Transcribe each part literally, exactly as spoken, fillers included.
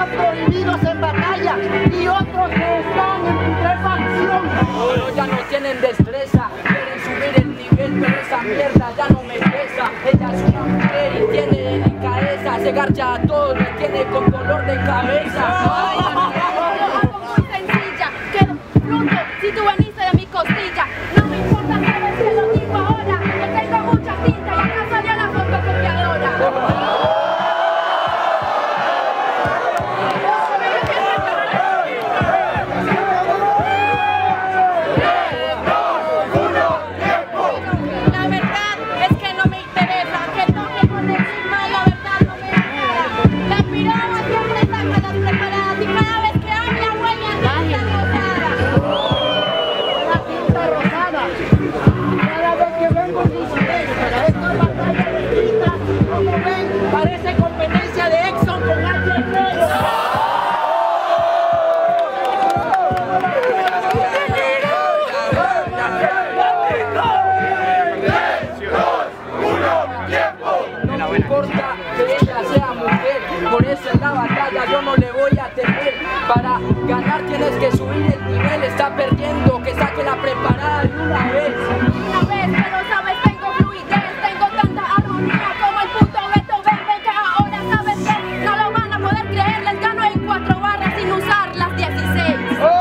prohibidos en batalla y otros que están en putrefacción. Pero ya no tienen destreza, quieren subir el nivel, pero esa mierda ya no me pesa. Ella es una mujer y tiene delicadeza, se garcha a todos, me tiene con dolor de cabeza. Ay, muy sencilla, quedo fruto si tú veniste de mi costilla. No me importa, sabes que lo digo ahora, que tengo mucha tinta y acá salió la fotocopiadora. La verdad es que no me interesa, que toque con ENIGMA, la verdad no me interesa. La piroma siempre saca las preparadas y cada vez que habla huele a tinta rosada. La tinta rosada. Cada vez que vengo en diciembre, esta batalla de tinta, como ven, parece competencia de Exxon con alguien negro. No me importa que ella sea mujer, por eso en la batalla yo no le voy a temer. Para ganar tienes que subir el nivel, está perdiendo, que saque la preparada de una vez. Una vez, pero sabes, tengo fluidez, tengo tanta armonía como el puto Beethoven, que ahora sabes que no lo van a poder creer, les gano en cuatro barras sin usar las dieciséis.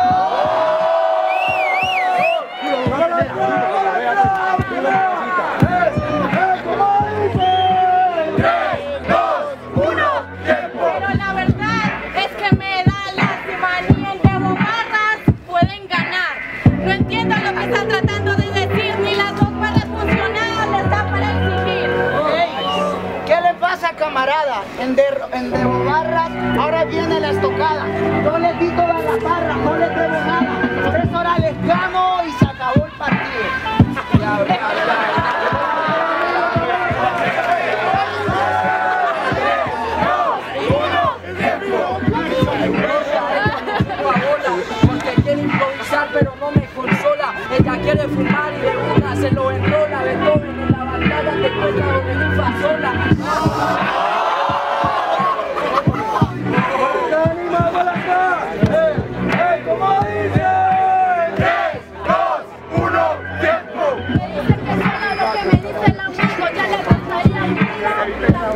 Pero la verdad es que me da lástima, ni en Debo Barras pueden ganar. No entiendo lo que están tratando de decir, ni las dos barras funcionadas les da para exigir. Ey, ¿qué le pasa, camarada? En, de, en Debo Barras ahora viene la estocada. Yo les di todas las barras, no les debo nada. Por eso ahora les gano y se acabó el partido. Ya, ya, ya. Porque quiere improvisar pero no me consola. Ella quiere fumar y de una se lo enrola. Beethoven en la batalla te cuenta donde mi fa sola. ¿Cómo dice? tres, dos, uno, tiempo. Me dice que solo lo que me dice el amigo ya le gustaría mi vida.